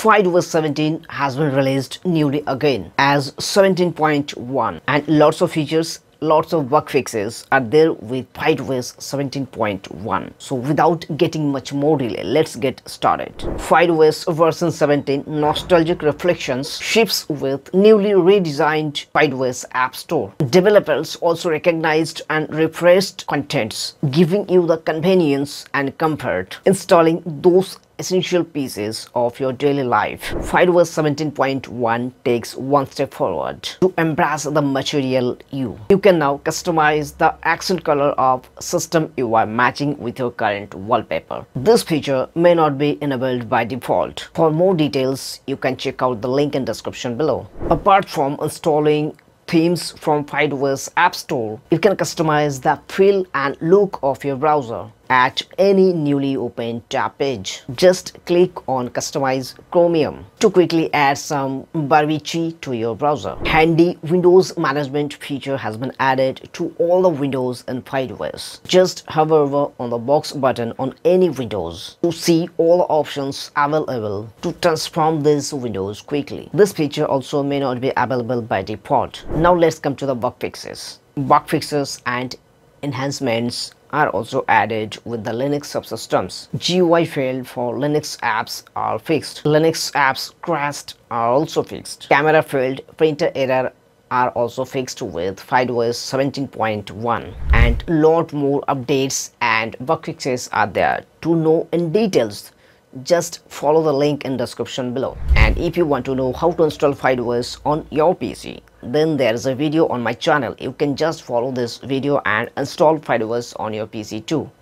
FydeOS 17 has been released newly again as 17.1, and lots of features, lots of bug fixes are there with FydeOS 17.1. So without getting much more delay, let's get started. FydeOS version 17 nostalgic reflections ships with newly redesigned FydeOS App Store. Developers also recognized and refreshed contents, giving you the convenience and comfort installing those essential pieces of your daily life. FydeOS 17.1 takes one step forward to embrace the material you. You can now customize the accent color of system UI matching with your current wallpaper. This feature may not be enabled by default. For more details, you can check out the link in description below. Apart from installing themes from FydeOS App Store, you can customize the feel and look of your browser at any newly opened tab page. Just click on Customize Chromium to quickly add some verbiage to your browser. Handy Windows management feature has been added to all the windows in FydeOS. Just hover over on the box button on any windows to see all the options available to transform these windows quickly. This feature also may not be available by default. Now let's come to the bug fixes. Bug fixes and enhancements are also added with the Linux subsystems. GUI failed for Linux apps are fixed. Linux apps crashed are also fixed. Camera failed, printer error are also fixed with FydeOS 17.1. And lot more updates and bug fixes are there. To know in details, just follow the link in description below. And if you want to know how to install FydeOS on your PC, then there is a video on my channel. You can just follow this video and install FydeOS on your PC too.